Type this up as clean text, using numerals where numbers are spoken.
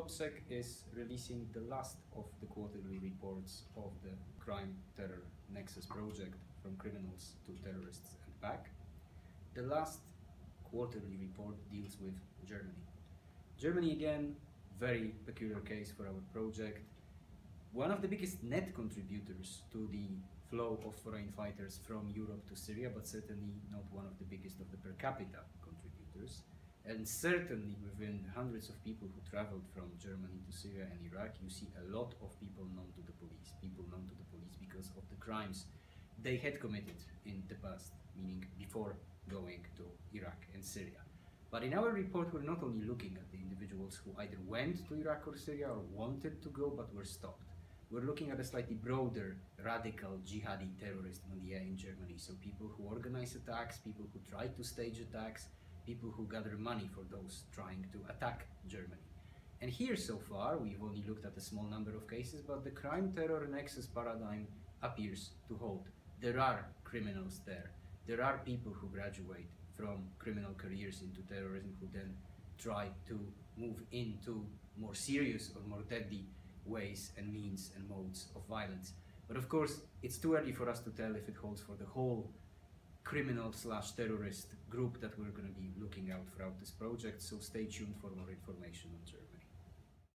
GlobSec is releasing the last of the quarterly reports of the Crime Terror Nexus project, From Criminals to Terrorists and Back. The last quarterly report deals with Germany. Germany, again, very peculiar case for our project. One of the biggest net contributors to the flow of foreign fighters from Europe to Syria, but certainly not one of the biggest of the per capita contributors. And certainly within hundreds of people who traveled from Germany to Syria and Iraq, you see a lot of people known to the police. People known to the police because of the crimes they had committed in the past, meaning before going to Iraq and Syria. But in our report, we're not only looking at the individuals who either went to Iraq or Syria or wanted to go but were stopped. We're looking at a slightly broader, radical, jihadi terrorist milieu in Germany. So people who organize attacks, people who try to stage attacks, people who gather money for those trying to attack Germany. And here so far, we've only looked at a small number of cases, but the crime terror nexus paradigm appears to hold. There are criminals there. There are people who graduate from criminal careers into terrorism who then try to move into more serious or more deadly ways and means and modes of violence. But of course, it's too early for us to tell if it holds for the whole criminal/terrorist group that we're going to be looking out throughout this project, so stay tuned for more information on Germany.